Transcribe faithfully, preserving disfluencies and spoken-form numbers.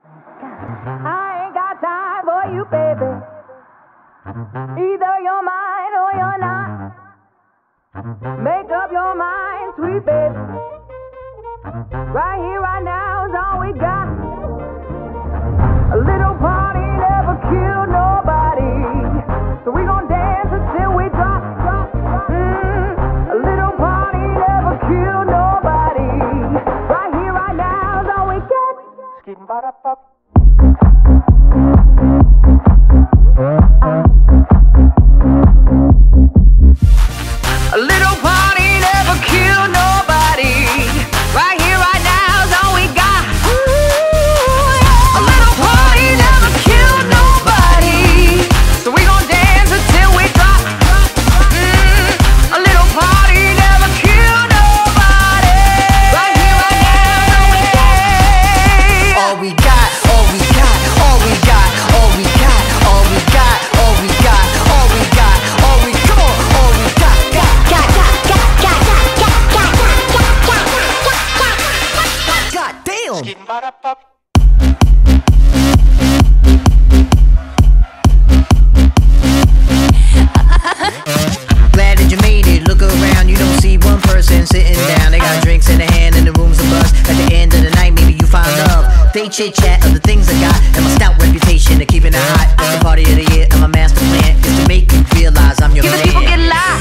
I ain't got time for you, baby. Either you're mine or you're not. Make up your mind, sweet baby. Right here, right now is all we got. A little party never killed nobody, so we gon' dance until we drop, drop, drop. Mm, a little party never killed nobody. Right here, right now is all we got. Skidding ba da pop. A little party never killed nobody. Right here, right now is all we got. Ooh, a little party never killed nobody, so we gon' dance until we drop. Mm, a little party never killed nobody. Right here, right now is all we got. All we got, all we got, all we got, all we got, all we got, all we got, all we got, all we come on, all we got. Glad that you made it. Look around, you don't see one person sitting down. They got drinks in their hand and the room's a buzz. At the end of the night, maybe you find love. They chit chat of the things I got and my stout reputation of keeping it hot. It's the party of the year and my master plan is to make you realize I'm your man. People get loud.